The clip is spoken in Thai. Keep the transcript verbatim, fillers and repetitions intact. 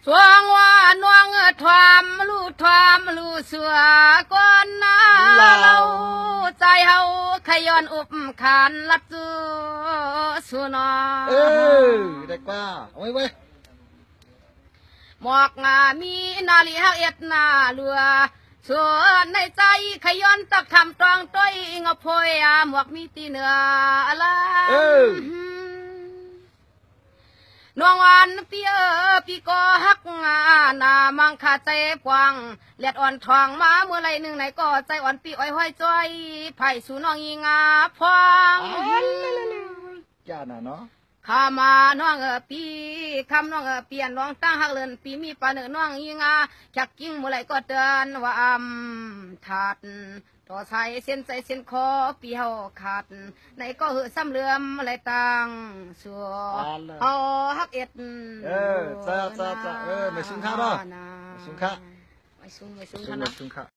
สวงว่าน้องทวามลู่ทวามลู่เสือก้อนนาเราใจเฮาขย้อนอุบขานลัดจูสุนอเออได้กว่าเอาไว้ไว้หมอกงามีนาลีฮักเอ็ดนาเรือส่วนในใจขย้อนตะคำตรองต้อยงอพอยหมวกมีตีเนื้ออะไรน้องวันปีเออปีก็ฮักงานามังคาใจกวางเลียดอ่อนทองมาเมื่อไรหนึ่งไหนก็ใจอ่อนปีอ้อยห้อยจ้อยไผ่สู่น้องยีงาพองจ้าน่ะเนาะข้ามาน้องเออปีคำน้องเออเปลี่ยนน้องตั้งหักเลินปีมีปาเนื้อน้องยีงาจักกิ้งเมื่อไรก็เตือนว่าอำถัดต่อใส่เส้นใจเส้นคอปีเฮาขาดในก็เหอซ้ำเลื่อมอะไรต่างสัวเอาฮักเอ็ดเออจ้าจ้าจ้าเออไม่ซุ้งข้าเนาะไม่ซุ้งข้าไม่ซุ้งไม่ซุ้งไม่ซุ้งข้า